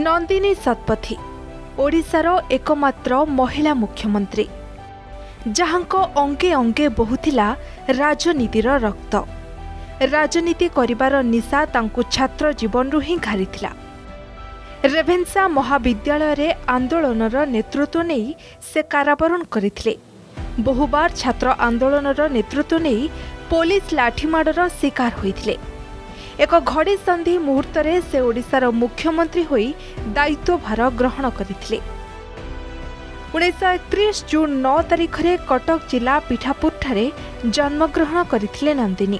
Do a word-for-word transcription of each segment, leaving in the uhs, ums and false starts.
नंदिनी शतपथी ओडिशार एकमात्र महिला मुख्यमंत्री जहांको अंगे अंगे बहुथिला राजनीतिर रक्त। राजनीति करिबार निशा तांकु छात्र जीवन ही घारिथिला। रेभेन्सा महाविद्यालय रे आंदोलनर नेतृत्व नहीं से काराबरण करथिले। बहुबार छात्र आंदोलनर नेतृत्व नहीं पुलिस लाठीमाड़र शिकार होइथिले। एक घड़ी संधि मुहूर्त रे से ओडिशार मुख्यमंत्री होई दायित्व भार ग्रहण करथिले। उन्नीस एकतीस जून नौ तारिख रे कटक जिला पिठापुर ठारे जन्मग्रहण करथिले नंदिनी।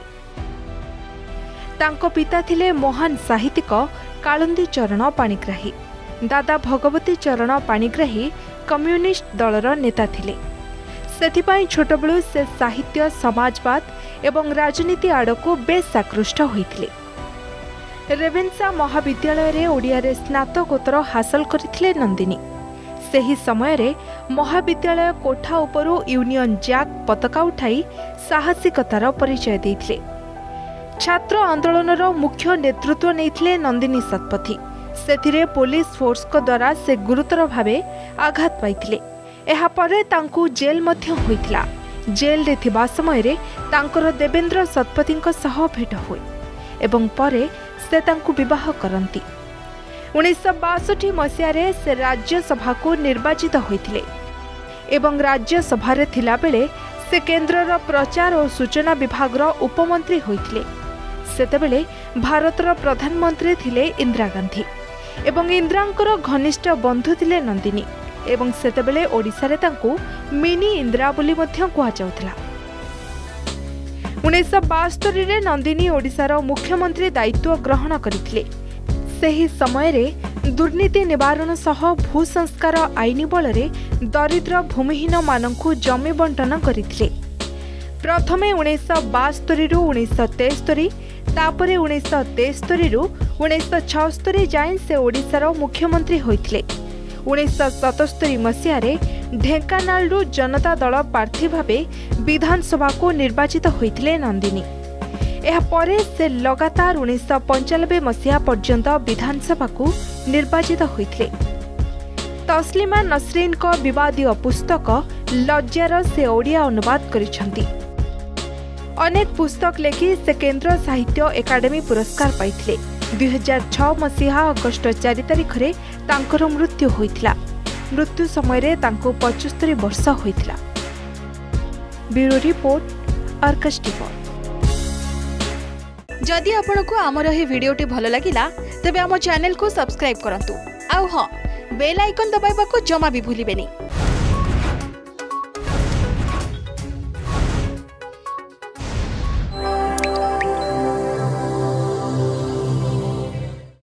तांको पिता थिले महान साहित्यिक कालंदी चरण पाणिग्राही। दादा भगवती चरण पाणिग्राही कम्युनिस्ट दलर नेता थिले। सेथिपाई छोटबेलू से साहित्य समाजवाद एवं राजनीति आड़कू बेस आकृष्ट होइथिले। रेभेन्सा महाविद्यालय रे ओडिया रे स्नातकोत्तर हासिल करथिले नंदिनी। सेही समय रे महाविद्यालय कोठा उपरू यूनियन जैक पताका उठाई साहसिकतार परिचय देथिले। छात्र आंदोलनर मुख्य नेतृत्व नेथिले नंदिनी शतपथी। सेथिरे पुलिस फोर्स को द्वारा से गुरुतर भावे आघात पाइथिले। एहा परे तांकू जेल मध्य होइथिला। जेल रे थिबा समय रे तांकर देवेंद्र शतपथींक सह भेट होय एवं परे से तांकू विवाह करंती। उन्नीस बासठ मसीह रे से राज्यसभा को निर्वाचित होइथिले एवं राज्यसभा रे थिला बेले से केंद्रर प्रचार और सूचना विभाग रो उपमंत्री होइथिले। सेतेबेले भारतर प्रधानमंत्री थिले इंदिरा गांधी एवं इंदिरांकर घनिष्ठ बंधु थिले नंदिनी एवं सेतेबेले ओडिशा रे तांकू मिनी इंदिरा बोली मध्य कुहा जाउथिला। उन्नीस बास्तरी रे नंदिनी ओडिशार मुख्यमंत्री दायित्व ग्रहण करथिले। सेही समय रे दुर्नीति निवारण सह भू संस्कार आईन बल रे दरिद्र भूमिहीन मानकु जमी बंटन करथिले। प्रथमे उन्नीस बास्तरी रु उन्नीस तेस्तरी तापरे उन्नीस तेस्तरी रु उन्नीस छस्तरी जाए से ओडिशार मुख्यमंत्री होइथिले। उन्नीस सतस्तरी मसीह ढेंकानाल जनता दल प्रार्थी भावे विधानसभा को निर्वाचित होइथिले नंदिनी। एहा परे से लगातार उन्नीस पंचानबे मसीहा पर्यंत विधानसभा को निर्वाचित होइथिले। तस्लिमा नसरीन को विवादीय पुस्तक लज्जार से ओडिया अनुवाद करिसंती। अनेक पुस्तक लेखि से केंद्र साहित्य एकाडेमी पुरस्कार पाइथिले। दुई हजार छह मसीहा अगस्ट चार तारिख रे तांकर मृत्यु होइथिला। मृत्यु समय रे तांको पचहत्तर वर्ष होइथिला। Bureau report Arkas TV. जदि आपनको आमर हे वीडियोटी भल लागिला तेबे आम चैनल को सब्सक्राइब करंतु। आउ हां बेल आइकन दबाइबा को जमा भी भूलिबेनी।